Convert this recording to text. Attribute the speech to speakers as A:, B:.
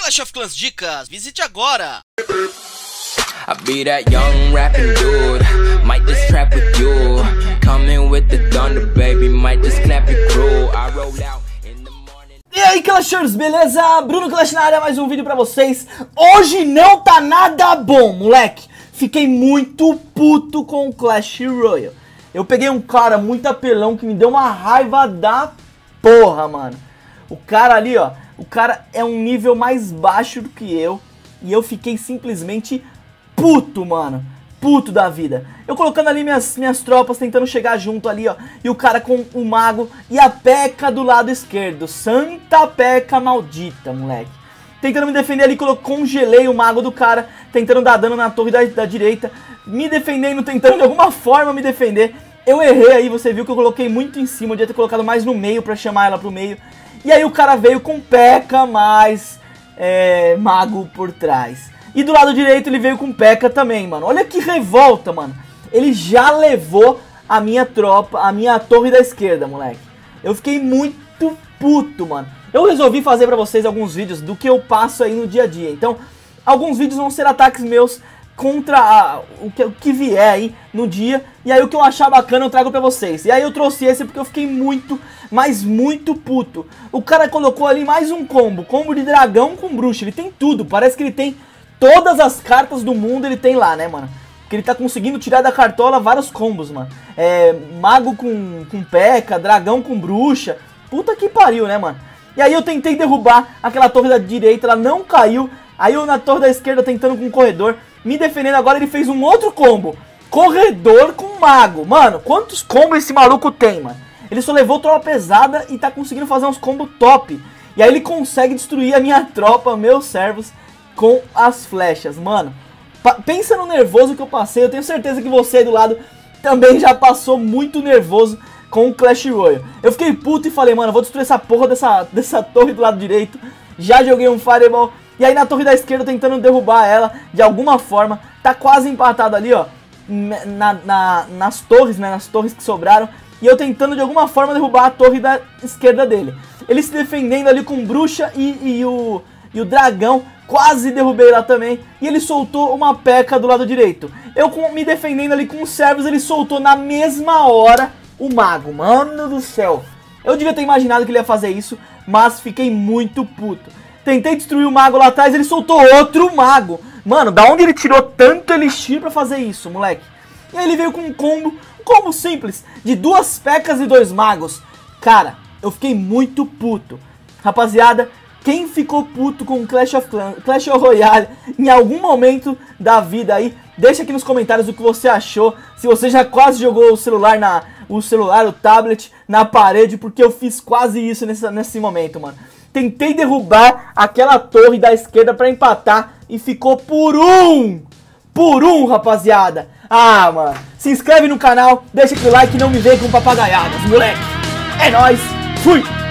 A: Clash of Clans Dicas, visite agora!
B: I be that young rapping dude, might just trap with you. Coming with the thunder, baby, might just clap your crew. I roll out in the morning.
C: E aí, Clashers, beleza? Bruno Clash na área, mais um vídeo pra vocês. Hoje não tá nada bom, moleque. Fiquei muito puto com o Clash Royale. Eu peguei um cara muito apelão que me deu uma raiva da porra, mano. O cara ali, ó, o cara é um nível mais baixo do que eu. E eu fiquei simplesmente puto, mano. Puto da vida. Eu colocando ali minhas tropas, tentando chegar junto ali, ó. E o cara com o mago e a P.E.K.K.A do lado esquerdo. Santa P.E.K.K.A maldita, moleque. Tentando me defender ali, congelei o mago do cara. Tentando dar dano na torre da direita. Me defendendo, tentando de alguma forma me defender. Eu errei aí, você viu que eu coloquei muito em cima. Eu devia ter colocado mais no meio pra chamar ela pro meio. E aí o cara veio com P.E.K.K.A mais mago por trás. E do lado direito ele veio com P.E.K.K.A também, mano. Olha que revolta, mano. Ele já levou a minha tropa, a minha torre da esquerda, moleque. Eu fiquei muito puto, mano. Eu resolvi fazer pra vocês alguns vídeos do que eu passo aí no dia a dia. Então, alguns vídeos vão ser ataques meus contra o que vier aí no dia. E aí o que eu achar bacana eu trago pra vocês. E aí eu trouxe esse porque eu fiquei muito, mas muito puto. O cara colocou ali mais um combo de dragão com bruxa. Ele tem tudo, parece que ele tem todas as cartas do mundo, ele tem lá, né, mano? Porque ele tá conseguindo tirar da cartola vários combos, mano. Mago com P.E.K.K.A, dragão com bruxa. Puta que pariu, né, mano? E aí eu tentei derrubar aquela torre da direita, ela não caiu. Aí eu na torre da esquerda tentando com o corredor, me defendendo. Agora ele fez um outro combo, corredor com mago. Mano, quantos combos esse maluco tem, mano? Ele só levou tropa pesada e tá conseguindo fazer uns combos top. E aí ele consegue destruir a minha tropa, meus servos, com as flechas, mano. Pensa no nervoso que eu passei. Eu tenho certeza que você aí do lado também já passou muito nervoso com o Clash Royale. Eu fiquei puto e falei, mano, eu vou destruir essa porra dessa torre do lado direito. Já joguei um Fireball. E aí na torre da esquerda tentando derrubar ela de alguma forma. Tá quase empatado ali, ó, nas torres, né, nas torres que sobraram. E eu tentando de alguma forma derrubar a torre da esquerda dele. Ele se defendendo ali com bruxa e o dragão. Quase derrubei lá também. E ele soltou uma P.E.K.K.A do lado direito. Eu me defendendo ali com os servos, ele soltou na mesma hora o mago. Mano do céu. Eu devia ter imaginado que ele ia fazer isso, mas fiquei muito puto. Tentei destruir o mago lá atrás, ele soltou outro mago. Mano, da onde ele tirou tanto elixir pra fazer isso, moleque? E aí ele veio com um combo simples, de 2 P.E.K.K.As e 2 magos. Cara, eu fiquei muito puto. Rapaziada, quem ficou puto com Clash of Clans, Clash Royale em algum momento da vida aí, deixa aqui nos comentários o que você achou. Se você já quase jogou o tablet na parede, porque eu fiz quase isso nesse momento, mano. Tentei derrubar aquela torre da esquerda pra empatar e ficou por um, rapaziada. Ah, mano, se inscreve no canal, deixa aquele like e não me vem com papagaiadas, moleque. É nóis, fui!